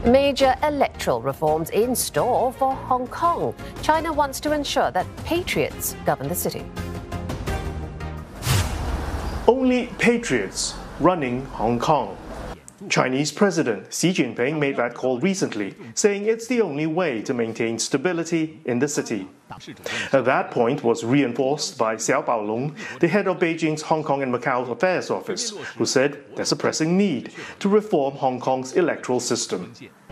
Major electoral reforms in store for Hong Kong. China wants to ensure that patriots govern the city. Only patriots running Hong Kong. Chinese President Xi Jinping made that call recently, saying it's the only way to maintain stability in the city. That point was reinforced by Xia Baolong, the head of Beijing's Hong Kong and Macau Affairs Office, who said there's a pressing need to reform Hong Kong's electoral system.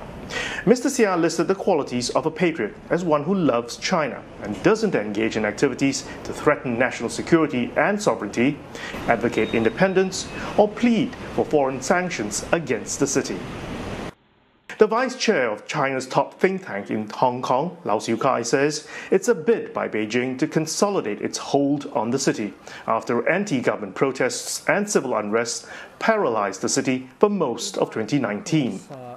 Mr. Xia listed the qualities of a patriot as one who loves China and doesn't engage in activities to threaten national security and sovereignty, advocate independence, or plead for foreign sanctions against the city. The vice chair of China's top think tank in Hong Kong, Lau Siu-kai, says it's a bid by Beijing to consolidate its hold on the city after anti-government protests and civil unrest paralyzed the city for most of 2019.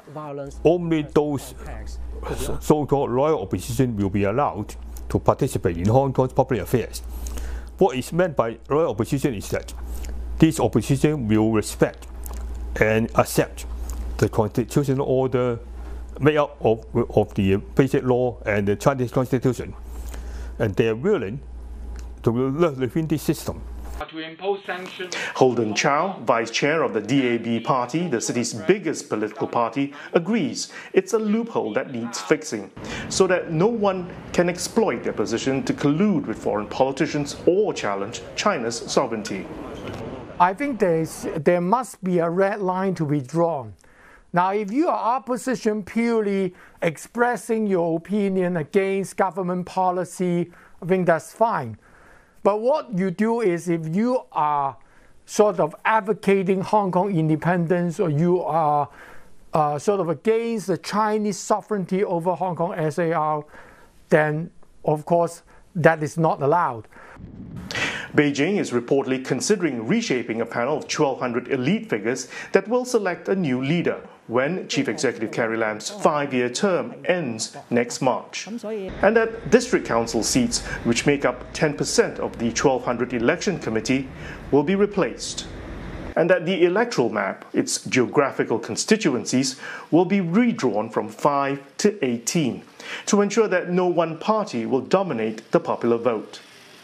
Only those so-called royal opposition will be allowed to participate in Hong Kong's public affairs. What is meant by royal opposition is that this opposition will respect and accept the constitutional order made up of the basic law and the Chinese constitution, and they are willing to live within this system. To impose sanctions. Holden Chow, vice chair of the DAB party, the city's biggest political party, agrees it's a loophole that needs fixing, so that no one can exploit their position to collude with foreign politicians or challenge China's sovereignty. I think there must be a red line to be drawn. Now, if you are opposition purely expressing your opinion against government policy, I think that's fine. But what you do is, if you are sort of advocating Hong Kong independence, or you are sort of against the Chinese sovereignty over Hong Kong SAR, then of course that is not allowed. Beijing is reportedly considering reshaping a panel of 1,200 elite figures that will select a new leader when Chief Executive Carrie Lam's 5-year term ends next March. And that district council seats, which make up 10% of the 1,200 election committee, will be replaced. And that the electoral map, its geographical constituencies, will be redrawn from 5 to 18 to ensure that no one party will dominate the popular vote.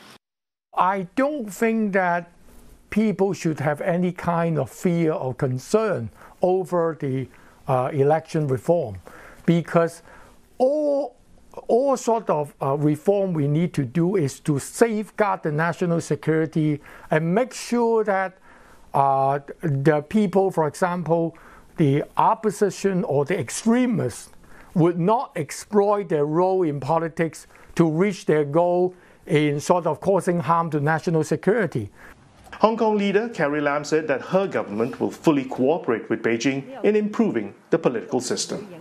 I don't think that people should have any kind of fear or concern over the election reform, because all sort of reform we need to do is to safeguard the national security and make sure that the people, for example, the opposition or the extremists, would not exploit their role in politics to reach their goal in sort of causing harm to national security. Hong Kong leader Carrie Lam said that her government will fully cooperate with Beijing in improving the political system.